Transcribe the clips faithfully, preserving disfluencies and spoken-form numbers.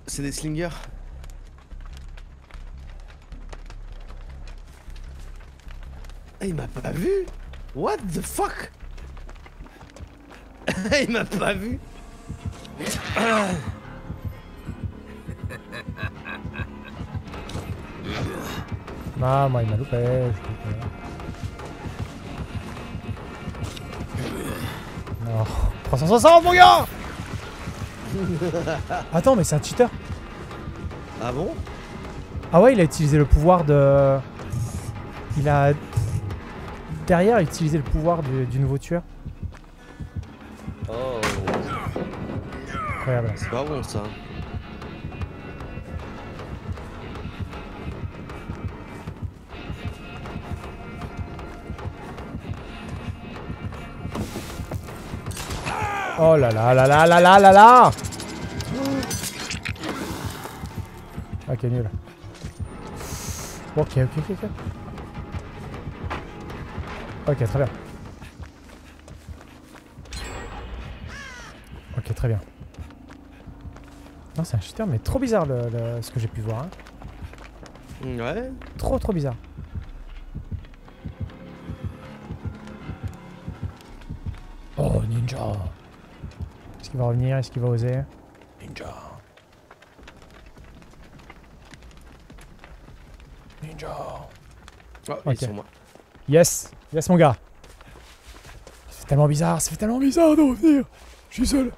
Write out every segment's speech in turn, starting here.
C'est des slingers. Ah, il m'a pas vu. What the fuck. Il m'a pas vu. Ah. Ah, moi il m'a loupé. Non. trois cent soixante mon gars. Attends, mais c'est un cheater. Ah bon? Ah ouais, il a utilisé le pouvoir de... Il a... Derrière, il a utilisé le pouvoir du, du nouveau tueur. Oh. Incroyable. C'est pas bon ça. Oh là là là là là là là là. Ok, nul. Ok, ok, ok, ok. Ok, très bien. Ok, très bien. Non, c'est un cheater, mais trop bizarre le, le- ce que j'ai pu voir. Hein. Ouais. Trop, trop bizarre. Oh, ninja. Est-ce qu'il va revenir? Est-ce qu'il va oser? Ninja. Ninja. Oh, il Ok. est sur moi. Yes. Yes, mon gars. Ça fait tellement bizarre. Ça fait tellement bizarre de revenir. Je suis seul.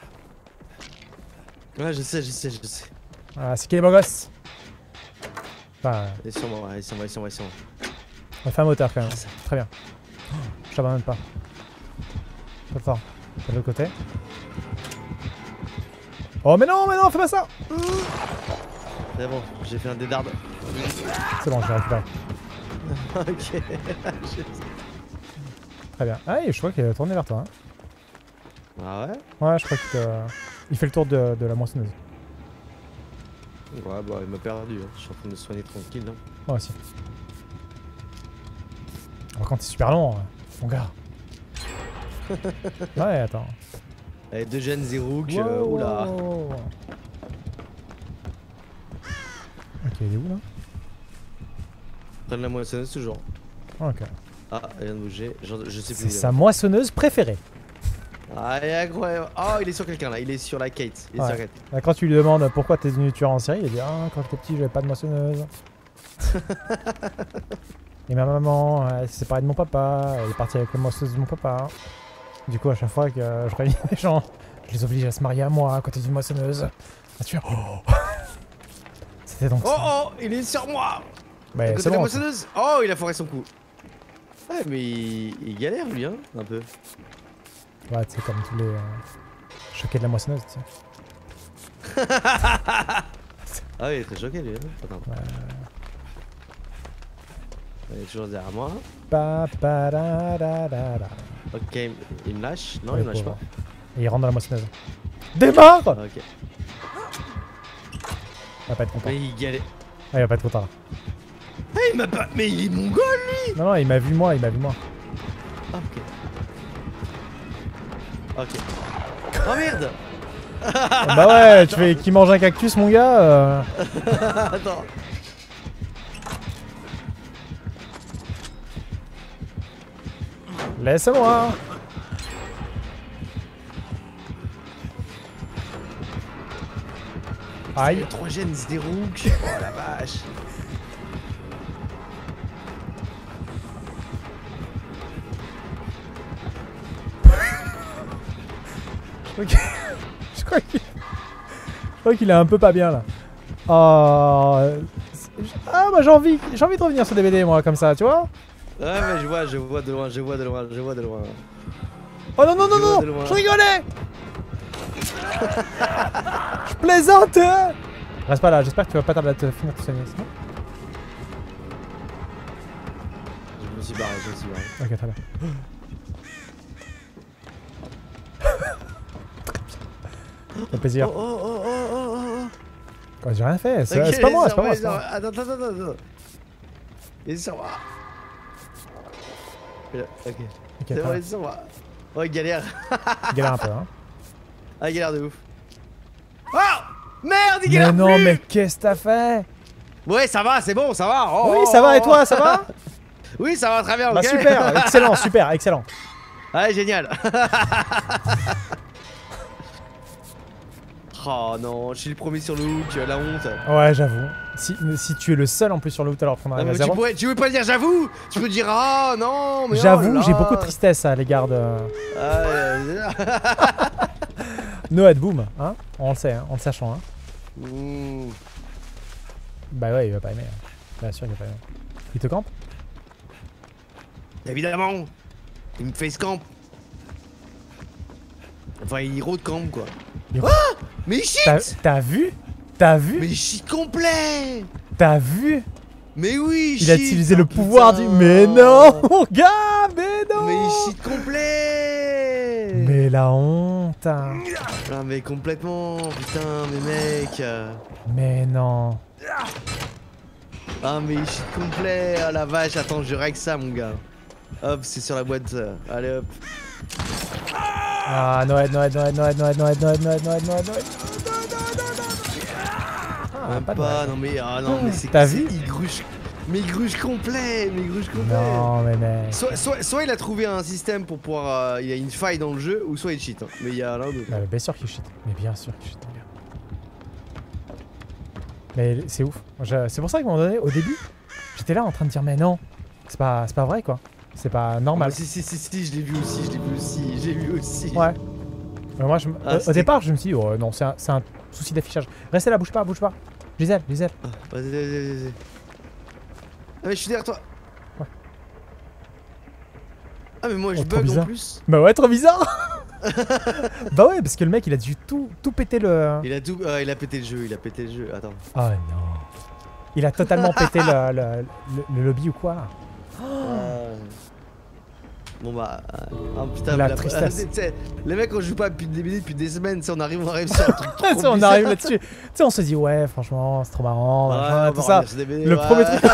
Ouais, je sais, je sais, je sais. Ah, c'est qui les beaux gosses? Enfin, Il est sur moi, il est sur moi, il est sur moi, il est sur moi. on fait un moteur quand même. Ah, ça- Très bien. Je t'abandonne pas. Très fort. De l'autre côté. Oh, mais non, mais non, fais pas ça! C'est bon, j'ai fait un dédarde. C'est bon, je vais récupérer. Ok. Très bien. Ah, et je crois qu'il est tourné vers toi. Hein. Ah ouais? Ouais, je crois qu'il te... Il fait le tour de, de la moissonneuse. Ouais, bah il m'a perdu. Hein. Je suis en train de me soigner tranquille. Hein. Moi aussi. Par contre, c'est super long, hein, mon gars. Ouais, attends. Allez, deux jeunes, Zerouk. Wow, Euh, oula. wow. Ok, il est où là? Prenne la moissonneuse toujours. Ok. Ah, elle vient de bouger. Je, je sais plus. C'est où il est. sa moissonneuse préférée. Ah, il est incroyable. Oh, il est sur quelqu'un là. Il est sur la Kate. Il est Ouais. sur Kate. Là, quand tu lui demandes pourquoi t'es devenu tueur en série, il dit ah, quand j'étais petit, j'avais pas de moissonneuse. Et ma maman, elle s'est séparée de mon papa, elle est partie avec la moissonneuse de mon papa. Du coup, à chaque fois que je réunis des gens, je les oblige à se marier à moi à côté d'une moissonneuse. À tuer. Oh C'était donc Oh, ça. oh, il est sur moi. Bah, À côté c'est de la bon. moissonneuse. Oh, il a foiré son coup. Ouais, mais il, il galère lui, hein, un peu. Ouais, tu sais, comme tous les euh, choqués de la moissonneuse, tu sais. Ah oui, il est très choqué lui. Hein. Attends. Ouais. Il est toujours derrière moi. Pa, pa, da, da, da, da. Ok, il me lâche. Non, Ouais, il me lâche pauvre. pas. Et il rentre dans la moissonneuse. Démarre! Ah, ok. Il va pas être content. Mais il galère. Ah, il va pas être content là. Ah, il m'a pas. Mais il est mongol lui. Non, non, il m'a vu moi, il m'a vu moi. Ah, ok. Ok. Oh merde. Ah bah ouais, tu fais qui mange un cactus, mon gars euh... Attends. Laisse-moi. Aïe. Trois gènes Zerouk. Oh la vache. Ok. Je crois qu'il... Je crois qu'il est un peu pas bien là. Oh... Ah bah j'ai envie, j'ai envie de revenir sur D V D moi comme ça, tu vois. Ouais mais je vois, je vois de loin, je vois de loin, je vois de loin. Oh non non non Je vois non, de loin. je rigolais. Je plaisante. Reste pas là, j'espère que tu vas pas tarder à te finir de soigner, c'est bon. Je me suis barré, je me suis barré. Ok, très bien. Ça fait plaisir. Oh oh oh oh oh oh. Oh, j'ai rien fait, c'est Ok, c'est pas moi, il est c'est pas sur moi. il est c'est sur pas moi. moi. Attends, attends, attends, attends. Il est sur moi. Il est- Ok. Ok, C'est très bon, il bien. est sur moi. Oh, il galère. Il galère un peu, hein. Ah, il galère de ouf. Ah Merde, il Mais galère non, plus. mais qu'est-ce que t'as fait? Ouais, ça va, c'est bon, ça va. Oh, Oui, oh, ça va, et oh. toi, ça va? Oui, ça va très bien, Bah ok. super, excellent, super, excellent. Ouais, génial. Oh non, je suis le premier sur le hook, la honte. Ouais, j'avoue. Si, si tu es le seul en plus sur le hook, alors qu'on Non, arrive à mais tu, zéro. pourrais, tu veux pas dire j'avoue. Tu peux dire ah non, mais J'avoue, oh là. j'ai beaucoup de tristesse à l'égard de Ah, ouais, Noël Boom, hein. On le sait, hein, en le sachant, hein. mmh. Bah ouais, il va pas aimer. Hein. Bien sûr qu'il va pas aimer. Il te campe? Évidemment. Il me face camp. Enfin, il road camp quoi. Il- Ah, mais il T'as cheat. t'as vu? T'as vu? Mais il cheat complet. T'as vu? Mais oui, Il a cheat, utilisé le oh, pouvoir putain. du... Mais non, mon gars, mais non. Mais il cheat complet. Mais la honte. Hein. Ah mais complètement, putain, mais mec. Mais non. Ah mais il cheat complet, ah la vache, attends, je règle ça mon gars. Hop, c'est sur la boîte, ça. Allez hop. Ah, Noël, Noël, Noël, Noël, Noël, Noël, Noël, Noël, Noël, Noël, Noël. Ah, Même pas pas, de Noël. non mais, ah non mais c'est... T'as c'est- vu? Il gruge, mais il gruge complet, mais il gruge complet. Non, mais mec. Soit, soit, soit il a trouvé un système pour pouvoir... euh, il y a une faille dans le jeu, ou soit il cheat. Hein. Mais il y a l'un ou l'autre. Bah, bien sûr qu'il cheat. Mais bien sûr qu'il cheat, mon gars. Mais c'est ouf. Je- C'est pour ça qu'à un moment donné, au début, j'étais là en train de dire, mais non, c'est pas, c'est pas vrai quoi. C'est pas normal. Ah, si, si, si, si, je l'ai vu aussi, je l'ai vu aussi, j'ai vu aussi. Ouais. Mais moi, je, me- Ah, au- au c'était- départ, je me suis dit, oh non, c'est un, c'est un souci d'affichage. Restez là, bouge pas, bouge pas. Gisèle, Gisèle. Ah, vas-y, vas-y, vas-y, vas-y. Ah mais je suis derrière toi. Ouais. Ah mais moi je Oh, trop bug en bizarre. plus. Bah ouais, trop bizarre. Bah ouais, parce que le mec, il a dû tout, tout péter le... Il a tout... ah, il a pété le jeu, il a pété le jeu, attends. Oh non. Il a totalement pété le, le, le- le lobby ou quoi là. Euh, Bon bah... euh, Oh putain, La mais tristesse. tu sais, les mecs on joue pas depuis des minutes, depuis des semaines, si on arrive, on arrive sur un truc trop Tu sais, on bizarre. arrive là-dessus. Tu sais, on se dit, ouais, franchement, c'est trop marrant, Ouais, machin, on tout va ça. revenir sur des vidéos, Le ouais. premier truc.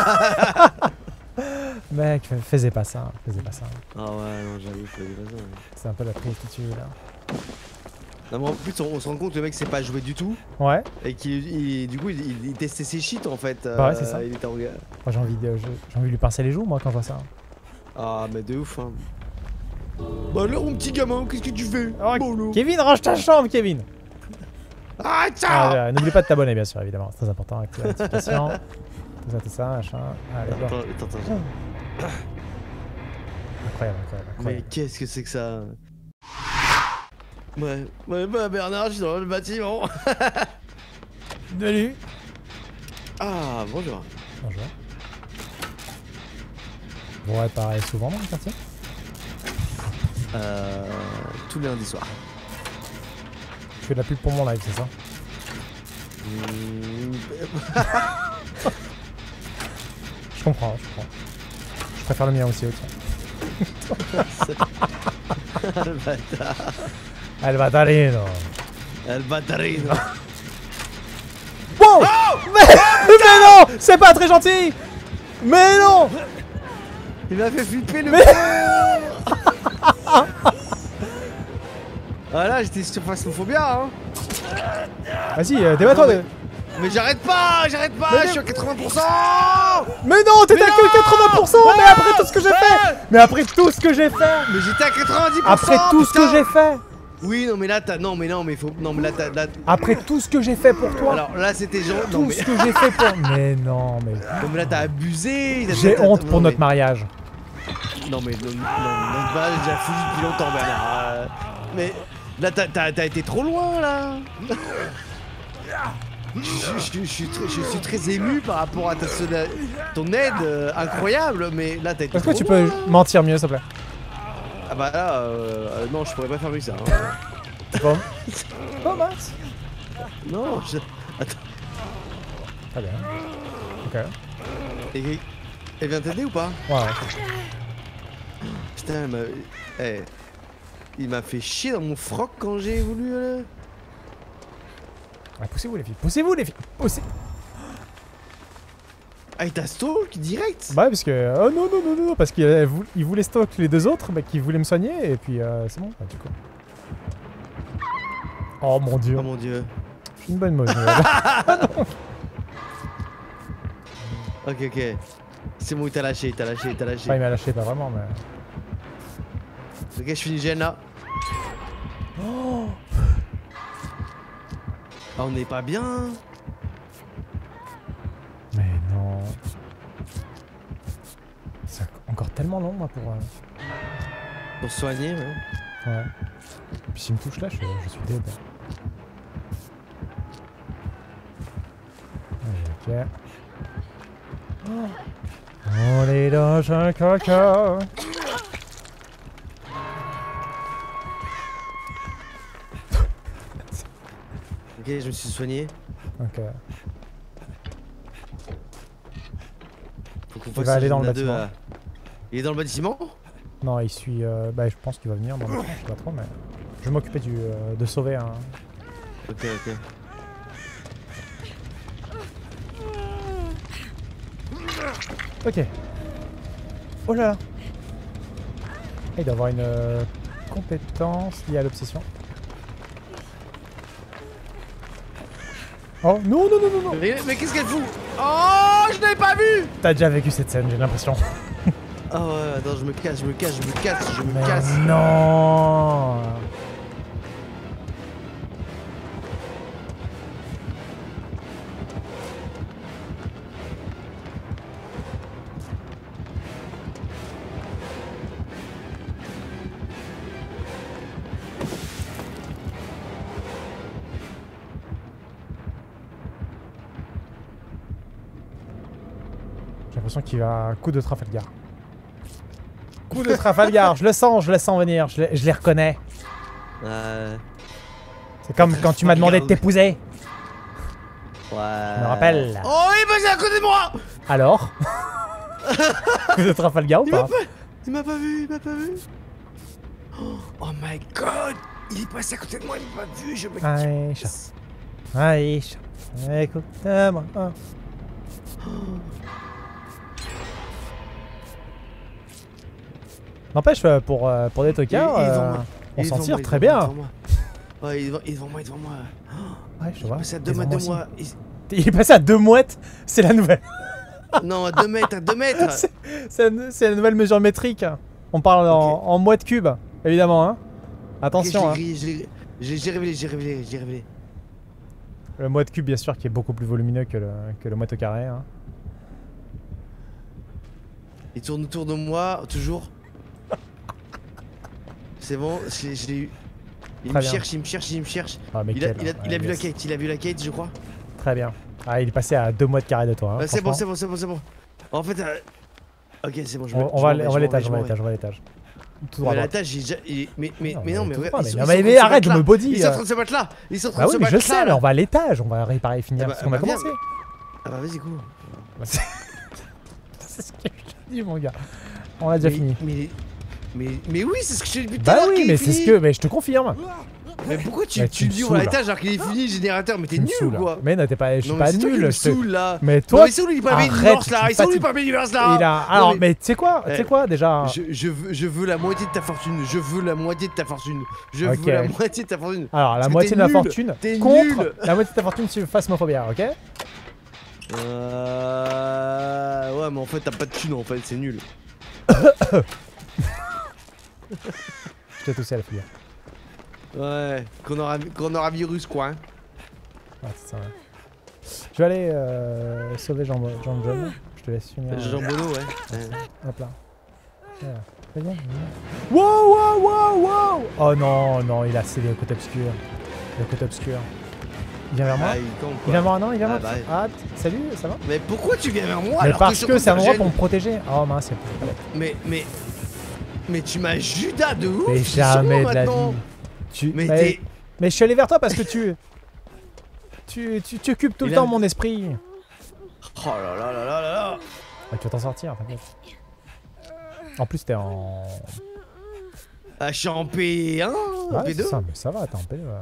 Mec, fais- faisais pas ça, faisais pas ça. Ah ouais, non, j'avoue, je faisais pas ça. Ouais. C'est un peu la tristitude là. Non mais en plus on, on se rend compte que le mec sait pas jouer du tout Ouais, et qu'il il- du coup il, il- il testait ses cheats en fait. Bah ouais, c'est ça. Il était en gars. moi j'ai envie de, je- j'ai envie de lui pincer les joues moi quand je vois ça. Ah mais de ouf hein. Bah alors mon petit gamin, qu'est-ce que tu fais? Oh, Bolo. Kevin, range ta chambre, Kevin. Ah tiens. Ah, euh, N'oublie pas de t'abonner bien sûr, évidemment, c'est très important avec la notification. Tout ça, tout ça, machin. Allez, go. Attends, attends, attends. Incroyable, incroyable, Mais incroyable. qu'est-ce que c'est que ça? Ouais, ouais bah Bernard, je suis dans le bâtiment. Salut. Ah bonjour. Bonjour. Vous réparez souvent dans le quartier? Euh... Tous les lundis soirs. Je fais de la pub pour mon live, c'est ça? Mmh, Je comprends, je comprends. Je préfère le mien aussi, ok. Le bâtard. El Batarino. El bâtarino. Wow. mais, mais non, c'est pas très gentil. Mais non. Il m'a fait flipper le Mais- Voilà, j'étais sur Phasmophobia hein. Vas-y, euh, débat-toi. Non, de- Mais j'arrête pas, j'arrête pas, Mais je suis à quatre-vingts pour cent. Mais non, t'étais Mais à que non. quatre-vingts pour cent. Mais Ouais. après tout ce que j'ai fait. Mais après tout ce que j'ai fait. Mais j'étais à quatre-vingt-dix pour cent. Après tout ce que putain. j'ai fait. Oui, non mais là t'as... Non mais non mais faut... Non mais là t'as... Là... Après tout ce que j'ai fait pour toi. Alors là c'était genre... Non Tout mais... ce que j'ai fait pour. Mais non, mais. Non mais là t'as abusé. t'as- J'ai t'as- honte non, pour mais- notre mariage. Non mais... Non, non, non, bah, j'ai déjà foutu depuis longtemps Bernard. Euh, Mais... Là t'as, t'as, t'as été trop loin là. Je, je- je- je suis très, je suis très ému par rapport à ta, ton aide euh, incroyable, mais là t'as été Est-ce que trop tu loin, peux là. mentir mieux, s'il te plaît? Ah bah là, euh, euh, non, je pourrais pas faire mieux que ça. hein. Bon. Bon, Max. Non, je... Attends, Très bien. Ok. et- elle vient t'aider ou pas? Ouais, ouais. Putain, elle m'a... Eh, il m'a fait chier dans mon froc quand j'ai voulu... euh, Ouais, poussez-vous, les filles. Poussez-vous, les filles. Poussez. Ah, il t'a stalk direct? Bah ouais, parce que... Oh non, non, non, non, non, parce qu'il euh, vou- il voulait stock les deux autres, bah, qui voulaient me soigner, et puis euh, c'est bon, bah, du coup. Oh mon dieu. Oh mon dieu. Je suis une bonne mauvaise nouvelle. Ok, ok. C'est bon, il t'a lâché, il t'a lâché, il t'a lâché. Enfin, il m'a lâché, pas vraiment, mais. Ok, je finis gêne là. Oh, Ah, on n'est pas bien. mais non. C'est encore tellement long, moi, pour. Euh... Pour se soigner, ouais. Ouais. Puis s'il me touche là, je, je suis dead. Ok. Oh. On est dans un caca. Ok, je me suis soigné. Ok. Faut qu'on Il fasse va aller un dans le à deux, bâtiment. euh. Il est dans le bâtiment? Non, il suit. Euh, bah, je pense qu'il va venir dans le. Je sais pas trop, mais. Je vais m'occuper du euh, de sauver un. Ok, ok. Ok. Oh là là. Il doit avoir une euh, compétence liée à l'obsession. Oh non, non, non, non, non. Mais, mais qu'est-ce qu'elle fout? Oh, je n'avais pas vu. T'as déjà vécu cette scène, j'ai l'impression. Ah ouais, attends, je me casse, je me casse, je me casse, je me Mais casse. non. J'ai l'impression qu'il va... Coup de Trafalgar. Coup de Trafalgar, je le sens, je le sens venir, je les, je les reconnais. Euh... C'est comme quand tu m'as demandé de t'épouser. Ouais. Je me rappelle. Oh, il est passé à côté de moi. Alors coup de Trafalgar ou Il m'a pas pas... Il m'a pas vu, il m'a pas vu. Oh, oh my god. Il est passé à côté de moi, il m'a pas vu, je me Aïcha. casse. Aïcha. Écoute-moi. Oh. N'empêche, euh, pour, euh, pour des tocards, Il- il est euh, devant moi. on Il est s'en devant tire moi, il est très devant bien. moi, il est devant moi. Ouais, il est devant, il est devant moi, il est devant moi. Ouais, je Il est vois. passé à deux Les mètres de enfants moi. aussi. Il est passé à deux mouettes, c'est la nouvelle. Il- Non, à deux mètres, à deux mètres. C'est c'est la, c'est la nouvelle mesure métrique. On parle en, Ok. en mouettes cubes, évidemment. Hein. Attention. Ok, je l'ai hein. grillé, je l'ai- j'ai j'ai révélé, j'ai révélé, j'ai révélé. Le mouette cube, bien sûr, qui est beaucoup plus volumineux que le, que le mouette au carré. Hein. Il tourne autour de moi, toujours. C'est bon, je l'ai je l'ai eu. Il Très me bien. cherche, il me cherche, il me cherche. Ah, mais Il a, quel, il a, hein. il a Ouais, vu la yes. Kate, il a vu la Kate, je crois. Très bien. Ah, il est passé à deux mouettes carrés de toi. Hein, Ouais, c'est bon, c'est franchement. bon, c'est bon, c'est bon. En fait, euh... ok, c'est bon, je me On, on je va, m'en vais, on je va à m'en l'étage, vais, on je va à m'en l'étage, on va à l'étage. Tout vais. droit. Mais à la droite. tâche, j'ai déjà. il- Mais, mais, Non, mais non, mais mais tout regarde, droit, ils mais sont- non, ils mais- sont en mais train se arrête de battre me là. body, Ils sont en euh. train de se battre là. Ils sont en train Bah de oui, se mais battre je sais, là, mais là. on va à l'étage, on va réparer finir Ah bah- ce qu'on a ah bah viens. commencé. Ah bah vas-y, go. Bah, c'est c'est ce que je te dis, mon gars. On a déjà Mais, fini. mais, mais, mais oui, c'est ce que je te dis depuis tout à Bah l'heure oui, qu'il mais est c'est ce fini. que. Mais je te confirme. Mais pourquoi tu, Mais tu tu le me dis on va à saoules. l'étage alors qu'il est fini le générateur? Mais t'es Tu me nul saoules. ou quoi? Mais non, t'es pas, je suis Non, pas mais c'est toi qui nul. me je te- saoule là. Mais Non, toi, mais c'est où il pas mis une arrête, lance là? tu Il sont où il fatigues. pas mis une lance là? il a. Non, Alors, mais tu sais quoi, tu Eh, sais quoi déjà. Je, je, veux, je veux la moitié de ta fortune. Je veux la moitié de ta fortune. Je Ok. veux la moitié de ta fortune. Alors, la Parce que moitié t'es de ma nul. fortune T'es contre nul. la moitié de ta fortune sur Phasmophobia, ok? Euh... Ouais, mais en fait, t'as pas de thune en fait, c'est nul. Je t'ai toussé à la figure. Ouais, qu'on aura, qu'on aura virus quoi. Hein. Ouais, c'est ça, ouais. Je vais aller euh, sauver Jean, Jean John. Je te laisse finir. Jean Bono, ouais. Ouais. Hop là. Voilà. Très bien. Wow, wow, wow, wow. Oh non, non, il a cédé au côté obscur. Le côté obscur. Il vient vers moi. Ah, il tombe, Il quoi. vient vers moi, non, il vient Ah, vers moi. bah, Ah, t- salut, ça va? Mais pourquoi tu viens vers moi Mais alors parce je que suis c'est en un train de endroit te pour me gêner? protéger. Oh mince, c'est pas Mais, mais... Mais tu m'as Judas de ouf. Mais je suis sur jamais moi de la maintenant. vie. Tu... Mais mais... t'es... mais je suis allé vers toi parce que tu... Tu, tu, tu occupes tout Il le a- temps mon esprit. Oh là là là là là là. Ah, tu vas t'en sortir, t'inquiète. En plus, t'es en... Ah, je suis en P un, en Ouais, P deux. ça, mais ça va, t'es en P deux. Ouais.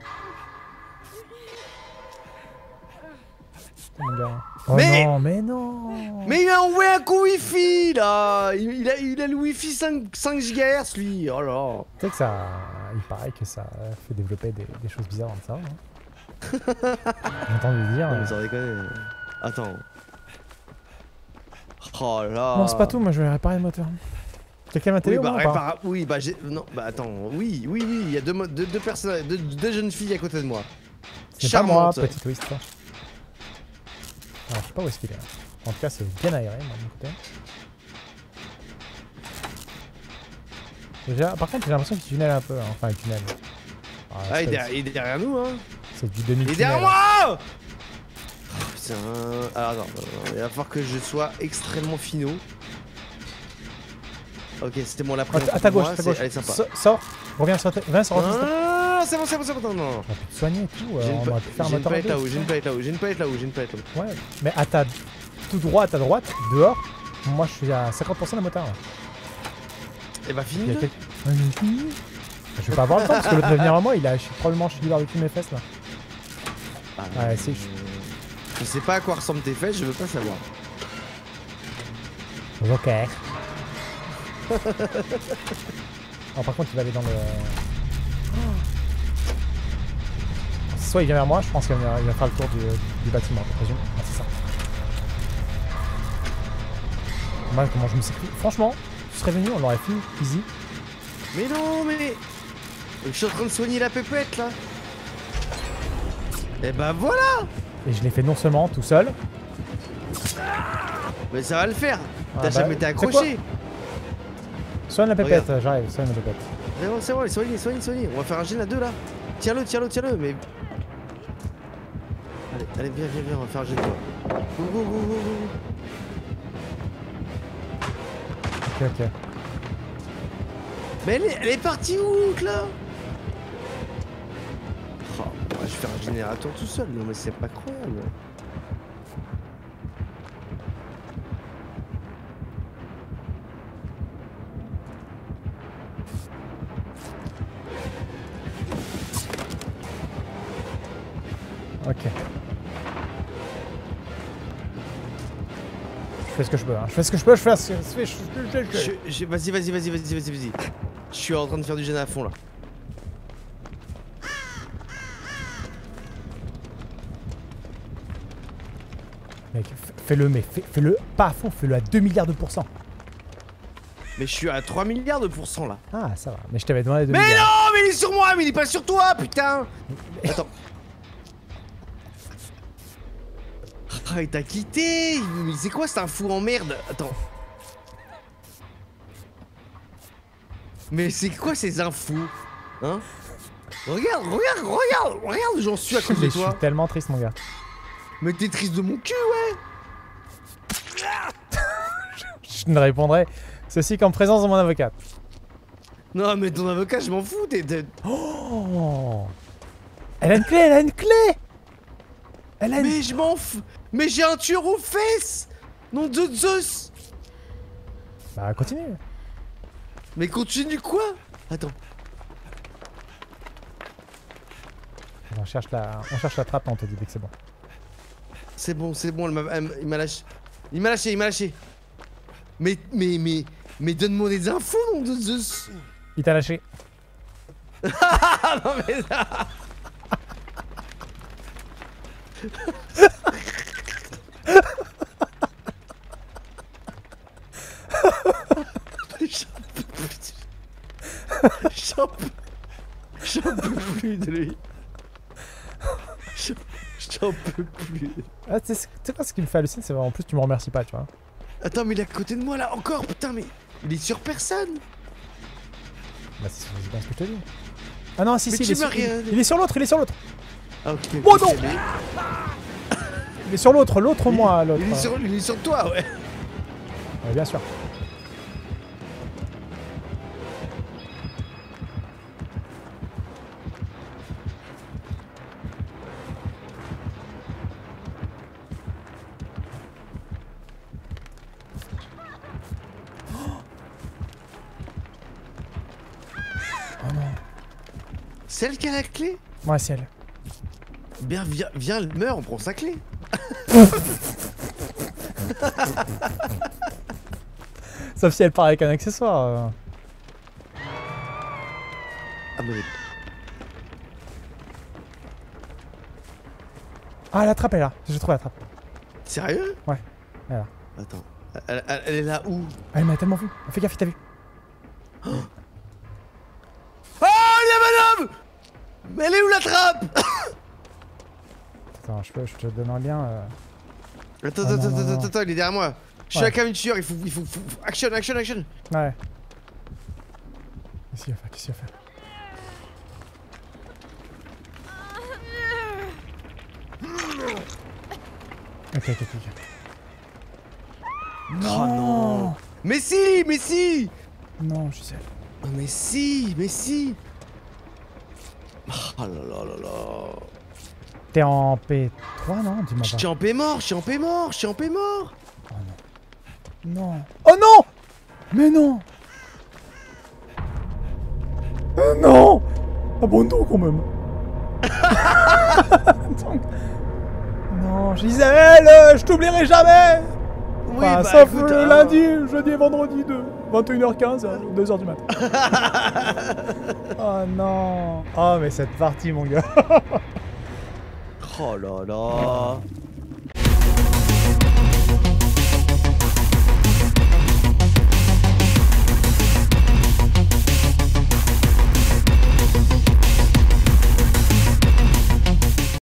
Oh, mon gars. Oh Mais- non, mais non. Mais il a envoyé un coup Wi-Fi là. Il, il a, il a le Wi-Fi cinq gigahertz lui. Oh là. Tu sais que ça... Il paraît que ça fait développer des, des choses bizarres dans le cerveau. Hein. J'ai entendu dire. Non, euh. mais sans déconner. Attends. Oh là. Non, c'est pas tout, moi je vais réparer le moteur. Quelqu'un m'a télé Oui, au bah, moins ou pas répara... oui, bah j'ai. Non, bah attends. Oui, oui, oui, il y a deux, mo- deux, deux personnes, deux, deux jeunes filles à côté de moi. C'est pas moi, Charmante. petit twist. Alors je sais pas où est-ce qu'il est. En tout cas, c'est bien aéré, moi, de mon côté. Déjà, par contre, j'ai l'impression qu'il tunnel un peu. Hein. Enfin, il tunnel. Ah, Ah, il est, c'est- derrière, il est derrière nous, hein. c'est du demi Il est derrière moi. Oh, putain. Alors attends, attends, il va falloir que je sois extrêmement finot. Ok, c'était mon la À, première. à ta pour gauche, moi, à ta c'est- gauche. Elle est sympa. So- Sors, reviens sur ta... Viens sur Non, ta... non, non, non, c'est bon, c'est bon, c'est bon, non, non. On aurait pu te soigner et tout. euh, J'ai une, on pa- aurait pu faire un j'ai une moteur à palette deux, là-haut, c'est j'ai une ça. palette là-haut, j'ai une palette là-haut, j'ai une palette là-haut. Ouais, mais à ta... tout droit à ta droite, dehors, moi je suis à cinquante pour cent de moteur. Là. Et bah Il y fini. a quel- Ouais, mais fini. Je vais pas avoir le temps parce que l'autre va venir à moi, il a je- probablement chez du barbecue mes fesses là. Ah, Ouais, c'est- Je sais pas à quoi ressemblent tes fesses, je veux pas savoir. Ok. Alors par contre il va aller dans le... Soit il vient vers moi, je pense qu'il va, venir- il va faire le tour du, du bâtiment, je présume. Ah, c'est ça. Mal comment je me suis pris. Franchement, tu serais venu, on l'aurait fini, easy. Mais non, mais. Je suis en train de soigner la pépette là. Et bah voilà. Et je l'ai fait non seulement tout seul. Mais ça va le faire. Ah, T'as bah, jamais été c'est quoi accroché. Soigne la pépette, j'arrive, soigne la pépette. C'est bon, c'est bon, soignez, soignez, soignez. On va faire un gène à deux là. Tiens-le, tiens-le, tiens-le, mais. Allez, allez, viens, viens, viens, on va faire un gène toi. Go, go, go, go, go. Ok, ok. Mais elle est, elle est partie où, là? Oh, je vais faire un générateur tout seul, non mais c'est pas croyable. Ok. Je fais ce que je peux, hein. Je fais ce que je peux, je fais ce que je fais. Je... Je- je- Vas-y, vas-y, vas-y, vas-y, vas-y, vas-y. Je suis en train de faire du gène à fond là. Mec, f- fais-le, mais fais- fais-le pas à fond, fais-le à deux milliards de pourcents. Mais je suis à trois milliards de pourcents là. Ah, ça va. Mais je t'avais demandé deux Mais milliards. non, mais il est sur moi, mais il est pas sur toi, putain. Attends. Ah, il t'a quitté. Mais c'est quoi, c'est un fou en merde. Attends. Mais c'est quoi ces infos? Hein? Regarde, regarde, regarde, regarde où j'en suis à cause Mais de je suis toi. tellement triste, mon gars. Mais t'es triste de mon cul, ouais. Je ne répondrai ceci qu'en présence de mon avocat. Non, mais ton avocat, je m'en fous. T'es. t'es- Oh, elle a une clé, elle a une clé. Elle a une... Mais je m'en fous. Mais j'ai un tueur aux fesses. Nom de Zeus. Bah, continue. Mais continue quoi? Attends. On cherche la, on cherche la trappe, on te dit dès que c'est bon. C'est bon, c'est bon, elle m'a- elle- il m'a lâché. Il m'a lâché, il m'a lâché. Mais, mais, mais, mais donne-moi des infos, nom de Zeus. Il t'a lâché. Ah non mais ça. J'en peux plus. J'en peux... J'en peux plus de lui. J'en- J'en peux plus. Ah, tu sais tu sais quoi, ce qui me fait halluciner, c'est en plus tu me remercies pas, tu vois. Attends, mais il est à côté de moi là, encore, putain, mais il est sur personne. Bah, c'est c'est bien ce que je te dis. Ah non, si, Mais si, tu il est, m'as sur, rien il, dit. il est sur l'autre, il est sur l'autre. Ah, ok. Oh non. Mais- Il est sur l'autre, l'autre moi, l'autre. Il est sur, il est sur toi, ouais. Ouais, bien sûr. Oh non. Celle qui a la clé? Ouais, c'est elle. Bien, viens, viens, elle meurt, on prend sa clé. Sauf si elle part avec un accessoire. euh. Ah, mais. Ah, la trappe est là. J'ai trouvé la trappe. Sérieux? Ouais. Elle est là. Attends. Elle, elle, elle est là où? Elle m'a tellement vu. Fais gaffe, t'as vu. Oh, il y a madame! Mais elle est où la trappe? Attends, je, peux, je te donnerais bien. Euh... Attends, Ah, attends, non, non, attends, non. attends, attends, il est derrière moi. Je suis Ouais. la camionneur, il faut, il faut, faut, faut- action, action, action. Ouais. Qu'est-ce qu'il va faire? Qu'est-ce qu'il va faire? Ok, ok, ok. Oh non. Mais si, mais si. Non, je sais. Oh, mais si, mais si. Oh là là là là. T'es en P trois, non? Dis-moi Je pas. suis en paix mort, je suis en paix mort, je suis en paix mort. Oh non. Non. Oh non! Mais non! Euh, non! Abandon quand même. Donc- Non, Gisèle, euh, je t'oublierai jamais! Oui, Enfin, bah, sauf écoute, le hein. lundi, jeudi et vendredi de vingt et une heures quinze à deux heures du matin. Oh non! Oh mais cette partie mon gars! Oh là là.